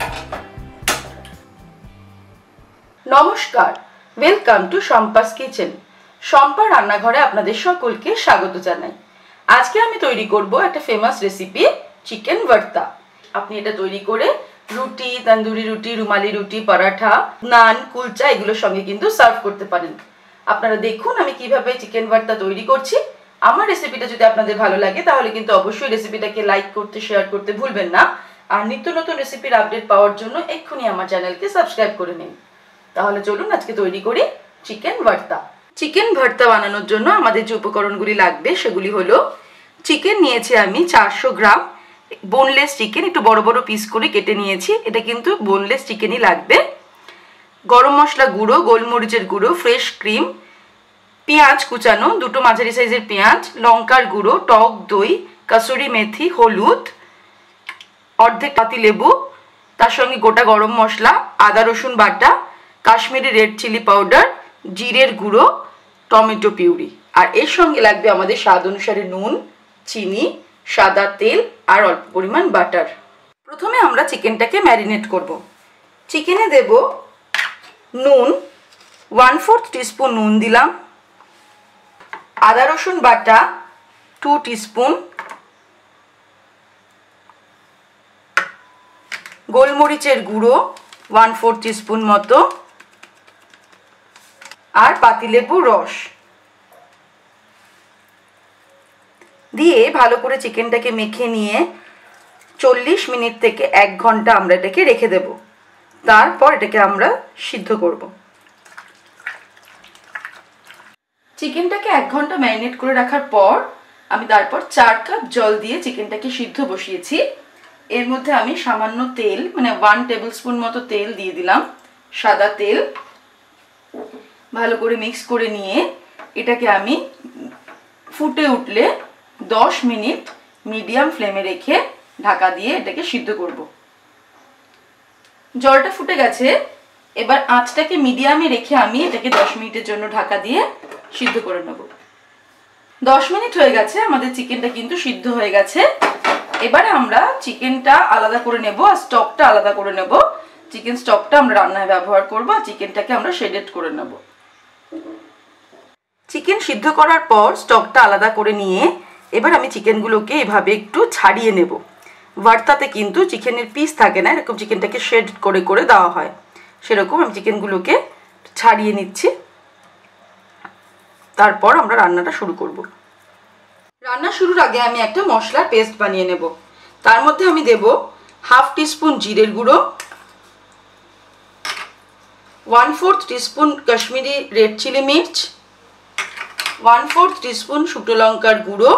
নমস্কার, welcome to Shampa's kitchen. Shampa রান্নাঘরে আপনাদের সকলকে স্বাগত জানাই। আজকে আমি তৈরি করব একটা ফেমাস রেসিপি, চিকেন ভর্তা। আপনি এটা তৈরি করে রুটি, তন্দুরি রুটি, রুমালি রুটি, পরাঠা, নান, কুলচা এগুলোর সঙ্গে কিন্তু সার্ভ করতে পারেন। আপনারা দেখুন আমি কিভাবে চিকেন ভর্তা তৈরি করছি। আমার রেসিপিটা যদি আপনাদের ভালো লাগে তাহলে কিন্তু অবশ্যই রেসিপিটাকে লাইক করতে, শেয়ার করতে ভুলবেন না। আর নিত্য নতুন রেসিপির আপডেট পাওয়ার জন্য এক্ষুনি আমার চ্যানেলকে সাবস্ক্রাইব করে নিন। তাহলে চলুন আজকে তৈরি করি চিকেন ভর্তা। চিকেন ভর্তা বানানোর জন্য আমাদের যে উপকরণগুলি লাগবে সেগুলি হলো, চিকেন নিয়েছি আমি 400 গ্রাম, বোনলেস চিকেন, একটু বড় বড় পিস করে কেটে নিয়েছি, এটা কিন্তু বোনলেস চিকেনই লাগবে। গরম মশলা গুঁড়ো, গোলমরিচের গুঁড়ো, ফ্রেশ ক্রিম, পেঁয়াজ কুচানো, দুটো মাঝারি সাইজের পেঁয়াজ, লঙ্কার গুঁড়ো, টক দই, কাসুরি মেথি, হলুদ, অর্ধেক পাতি লেবু, তার সঙ্গে গোটা গরম মশলা, আদা রসুন বাটা, কাশ্মীরি রেড চিলি পাউডার, জিরের গুঁড়ো, টমেটো পিউরি। আর এর সঙ্গে লাগবে আমাদের স্বাদ অনুসারে নুন, চিনি, সাদা তেল আর অল্প পরিমাণ বাটার। প্রথমে আমরা চিকেনটাকে ম্যারিনেট করব। চিকেনে দেব নুন, 1/4 টিস্পুন নুন দিলাম, আদা রসুন বাটা 2 টিস্পুন, গোলমরিচের গুঁড়ো 1/4 টিস্পুন মতো, আর পাতিলেবুর রস দিয়ে ভালো করে চিকেনটাকে মেখে নিয়ে 40 মিনিট থেকে 1 ঘন্টা আমরা এটাকে রেখে দেব। তারপর এটাকে আমরা সিদ্ধ করব। চিকেনটাকে 1 ঘন্টা ম্যারিনেট করে রাখার পর আমি তারপর 4 কাপ জল দিয়ে চিকেনটাকে সিদ্ধ বসিয়েছি। এর মধ্যে আমি সামান্য তেল, মানে 1 টেবিলস্পুন মতো তেল দিয়ে দিলাম, সাদা তেল। ভালো করে মিক্স করে নিয়ে এটাকে আমি ফুটে উঠলে 10 মিনিট মিডিয়াম ফ্লেমে রেখে ঢাকা দিয়ে এটাকে সিদ্ধ করব। জলটা ফুটে গেছে, এবার আঁচটাকে মিডিয়ামে রেখে আমি এটাকে 10 মিনিটের জন্য ঢাকা দিয়ে সিদ্ধ করে নেব। 10 মিনিট হয়ে গেছে, আমাদের চিকেনটা কিন্তু সিদ্ধ হয়ে গেছে। এবারে আমরা চিকেনটা আলাদা করে নেব আর স্টকটা আলাদা করে নেব। চিকেন স্টকটা আমরা রান্নায় ব্যবহার করব আর চিকেনটাকে আমরা শেডেড করে নেব। চিকেন সিদ্ধ করার পর স্টকটা আলাদা করে নিয়ে এবার আমি চিকেনগুলোকে এভাবে একটু ছাড়িয়ে নেব। ভর্তাতে কিন্তু চিকেনের পিস থাকে না, এরকম চিকেনটাকে শেড করে করে দেওয়া হয়, সেরকম আমি চিকেনগুলোকে ছাড়িয়ে নিচ্ছি। তারপর আমরা রান্নাটা শুরু করব। রান্না শুরুর আগে আমি একটা মশলার পেস্ট বানিয়ে নেব। তার মধ্যে আমি দেব 1/2 টিস্পুন জিরের গুঁড়ো, 1/4 টিস্পুন কাশ্মীরি রেড চিলি মির্চ, 1/4 টিস্পুন শুকনো লঙ্কার গুঁড়ো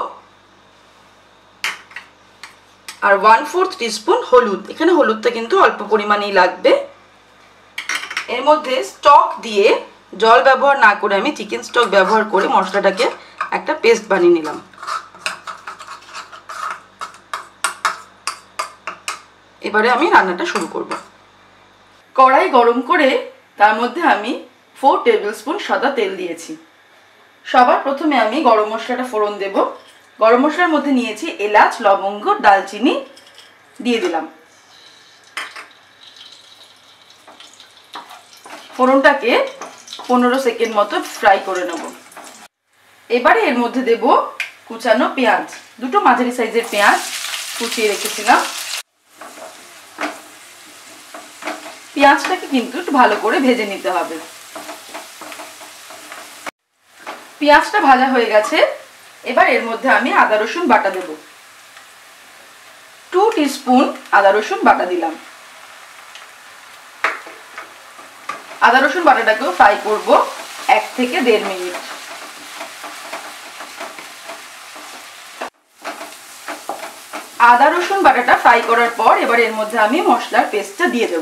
আর 1/4 টিস্পুন হলুদ। এখানে হলুদটা কিন্তু অল্প পরিমাণেই লাগবে। এর মধ্যে স্টক দিয়ে জল ব্যবহার না করে আমি চিকেন স্টক ব্যবহার করে মশলাটাকে একটা পেস্ট বানিয়ে নিলাম। এবারে আমি রান্নাটা শুরু করব। কড়াই গরম করে তার মধ্যে আমি 4 টেবিলস্পুন সাদা তেল দিয়েছি। সবার প্রথমে আমি গরম মশলাটা ফোড়ন দেব। গরম মশলার মধ্যে নিয়েছি এলাচ, লবঙ্গ, দালচিনি দিয়ে দিলাম। ফোড়নটাকে 15 সেকেন্ড মতো ফ্রাই করে নেব। এবারে এর মধ্যে দেব কুচানো পেঁয়াজ, দুটো মাঝারি সাইজের পেঁয়াজ কুচিয়ে রেখেছিলাম। পেঁয়াজটাকে কিন্তু একটু ভালো করে ভেজে নিতে হবে। পেঁয়াজটা ভাজা হয়ে গেছে, এবার এর মধ্যে আমি আদা রসুন বাটা দেব। 2 টিস্পুন আদা রসুন বাটা দিলাম। আদা রসুন বাটাটাকেও ফ্রাই করব 1 থেকে 1.5 মিনিট। আদা রসুন বাটাটা ফ্রাই করার পর এবার এর মধ্যে আমি মশলার পেস্টটা দিয়ে দেব।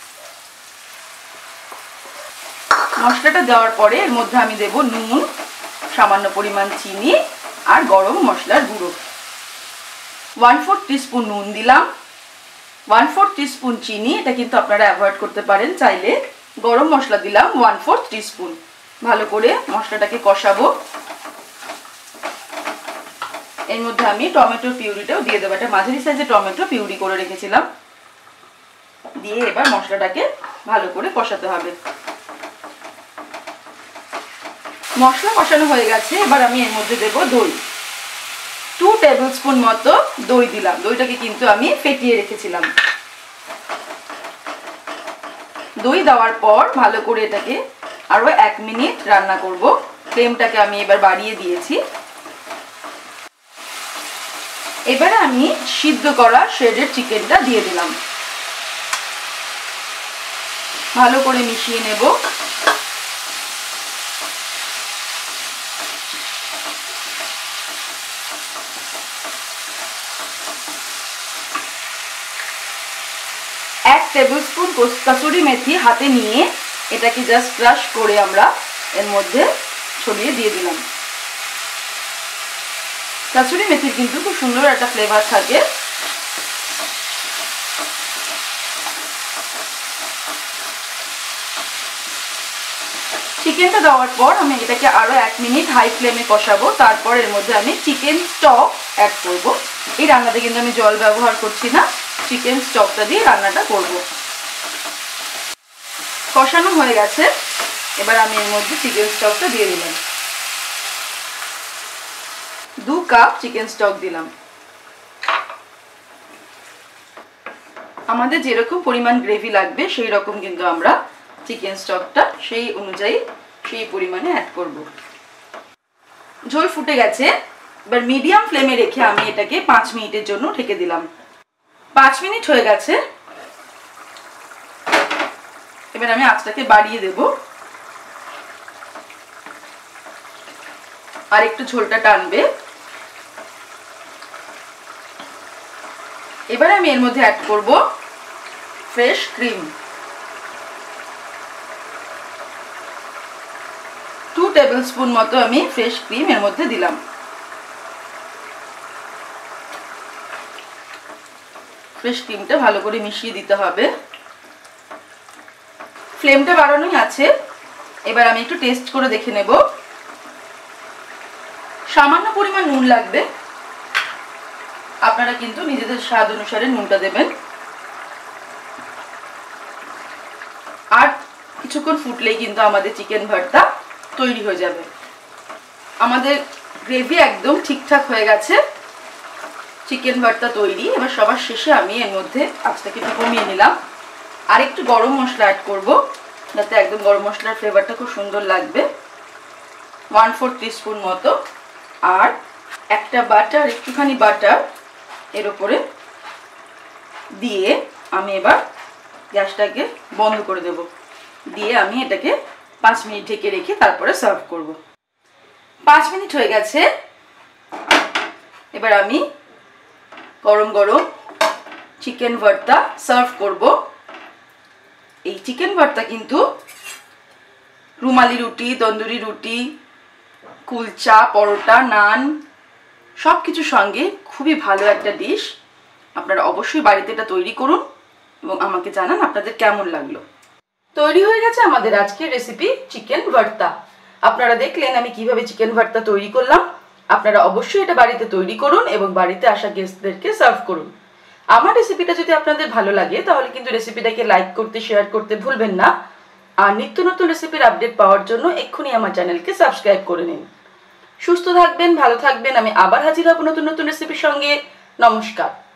মশলাটা দেওয়ার পরে এর মধ্যে আমি দেব নুন, সামান্য পরিমাণ চিনি আর গরম মশলার গুঁড়ো। 1/4 টিস্পুন নুন দিলাম, 1/4 টিস্পুন চিনি, এটা কিন্তু আপনারা অ্যাভয়েড করতে পারেন চাইলে। গরম মশলা দিলাম 1/4 টিস্পুন। ভালো করে মশলাটাকে কষাবো। এর মধ্যে আমি টমেটো পিউরিটাও দিয়ে দেবো। একটা মাঝারি সাইজে টমেটো পিউরি করে রেখেছিলাম। দিয়ে এবার মশলাটাকে ভালো করে কষাতে হবে। মশলা কষানো হয়ে গেছে, এবার আমি এর মধ্যে দেব দই। 2 টেবিল স্পুন মতো দই দিলাম। দইটাকে কিন্তু আমি ফেটিয়ে রেখেছিলাম। দই দেওয়ার পর ভালো করে এটাকে আরো 1 মিনিট রান্না করব। ফ্লেমটাকে আমি এবার বাড়িয়ে দিয়েছি। এবারে আমি সিদ্ধ করা শ্রেডেড চিকেনটা দিয়ে দিলাম। ভালো করে মিশিয়ে নেব। এক টেবিল স্পুন কসুরি মেথি হাতে নিয়ে এটাকে জাস্ট ক্রাশ করে আমরা এর মধ্যে ছড়িয়ে দিয়ে দিলাম। কসুরি মেথির কিন্তু খুব সুন্দর একটা ফ্লেভার থাকে। চিকেনটা দেওয়ার পর আমি এটাকে আরো 1 মিনিট হাই ফ্লেমে কষাবো। তারপর এর মধ্যে আমি চিকেন স্টক অ্যাড করব। এই রান্নাতে কিন্তু আমি জল ব্যবহার করছি না, চিকেন স্টকটা দিয়ে রান্নাটা করব। কষানো হয়ে গেছে, এবার আমি এর মধ্যে চিকেন স্টকটা দিয়ে দিলাম। 2 কাপ চিকেন স্টক দিলাম। আমাদের যেরকম পরিমাণ গ্রেভি লাগবে সেই রকম কিন্তু আমরা চিকেন স্টকটা সেই অনুযায়ী সেই পরিমাণে অ্যাড করব। ঝোল ফুটে গেছে, এবার মিডিয়াম ফ্লেমে রেখে আমি এটাকে 5 মিনিটের জন্য ঢেকে দিলাম। 5 মিনিট হয়ে গেছে, এবার আমি আঁচটাকে বাড়িয়ে দেব। আর একটু ঝোলটা টানবে। এবার আমি এর মধ্যে অ্যাড করব ফ্রেশ ক্রিম। 2 টেবিল স্পুন মতো আমি ফ্রেশ ক্রিম এর মধ্যে দিলাম। ফ্রেশ ক্রিমটা ভালো করে মিশিয়ে দিতে হবে। ফ্লেমটা বাড়ানোই আছে, এবার আমি একটু টেস্ট করে দেখে নেব। সামান্য পরিমাণ নুন লাগবে, আপনারা কিন্তু নিজেদের স্বাদ অনুসারে নুনটা দেবেন। আর কিছুক্ষণ ফুটলেই কিন্তু আমাদের চিকেন ভর্তা তৈরি হয়ে যাবে। আমাদের গ্রেভি একদম ঠিকঠাক হয়ে গেছে, চিকেন ভর্তা তৈরি। এবার সবার শেষে আমি এর মধ্যে আঁচটাকে একটু কমিয়ে নিলাম। আর একটু গরম মশলা অ্যাড করব, যাতে একদম গরম মশলার ফ্লেভারটা খুব সুন্দর লাগবে। 1/4 টিস্পুন মতো। আর একটা বাটার, একটুখানি বাটার এর উপরে দিয়ে আমি এবার গ্যাসটাকে বন্ধ করে দেব। দিয়ে আমি এটাকে 5 মিনিট ঢেকে রেখে তারপরে সার্ভ করব। 5 মিনিট হয়ে গেছে, এবার আমি গরম গরম চিকেন ভর্তা সার্ভ করব। এই চিকেন ভর্তা কিন্তু রুমালি রুটি, তন্দুরি রুটি, কুলচা, পরোটা, নান সব কিছুর সঙ্গে খুবই ভালো একটা ডিশ। আপনারা অবশ্যই বাড়িতে এটা তৈরি করুন এবং আমাকে জানান আপনাদের কেমন লাগলো। তৈরি হয়ে গেছে আমাদের আজকের রেসিপি চিকেন ভর্তা। আপনারা দেখলেন আমি কিভাবে চিকেন ভর্তা তৈরি করলাম। আপনারা অবশ্যই এটা বাড়িতে তৈরি করুন এবং বাড়িতে আসা গেস্টদেরকে সার্ভ করুন। আমার রেসিপিটা যদি আপনাদের ভালো লাগে তাহলে কিন্তু রেসিপিটাকে লাইক করতে, শেয়ার করতে ভুলবেন না। আর নিত্য নতুন রেসিপির আপডেট পাওয়ার জন্য এক্ষুনি আমার চ্যানেলকে সাবস্ক্রাইব করে নিন। সুস্থ থাকবেন, ভালো থাকবেন। আমি আবার হাজির হব নতুন নতুন রেসিপির সঙ্গে। নমস্কার।